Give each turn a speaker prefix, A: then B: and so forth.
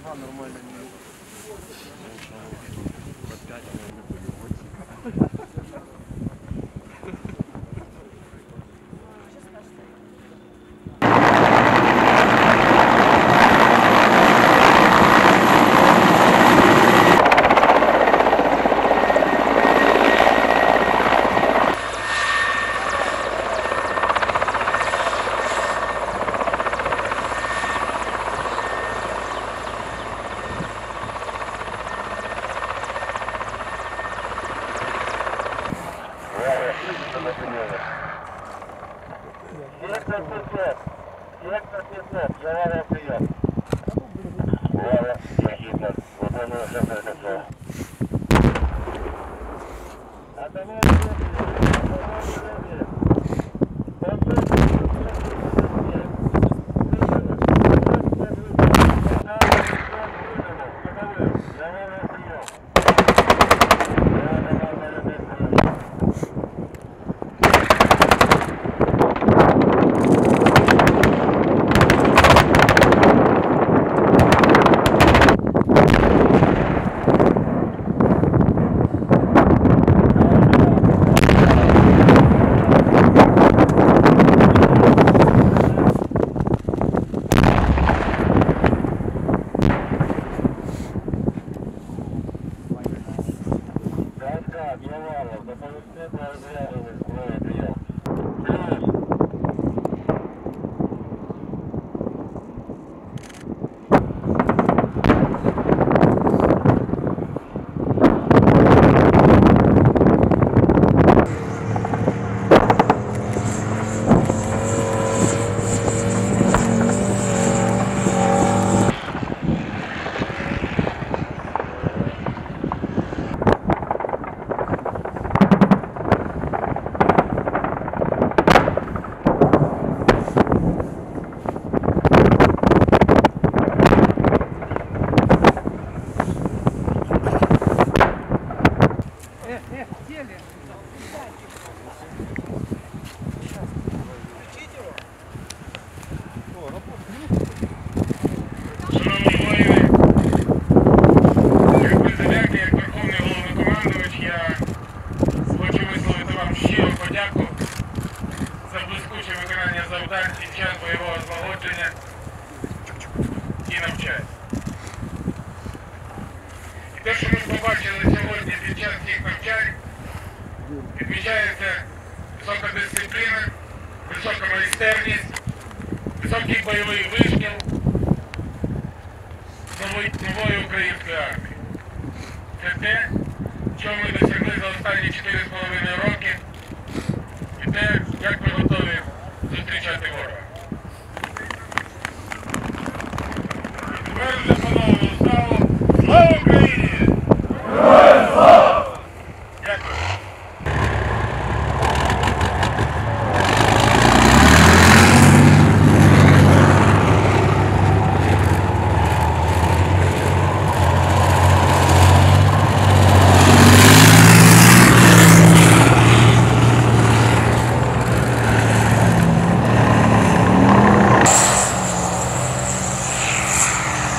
A: нормально не виконання завдань під час бойового злагодження і навчання. І те, що ми побачили сьогодні під час цих навчань, відмічається висока дисципліна, висока майстерність, високий бойовий вишкіл нової української армії. Це те, що ми досягли за останні 4,5 роки, і те, як ми готові зустрічати ворога.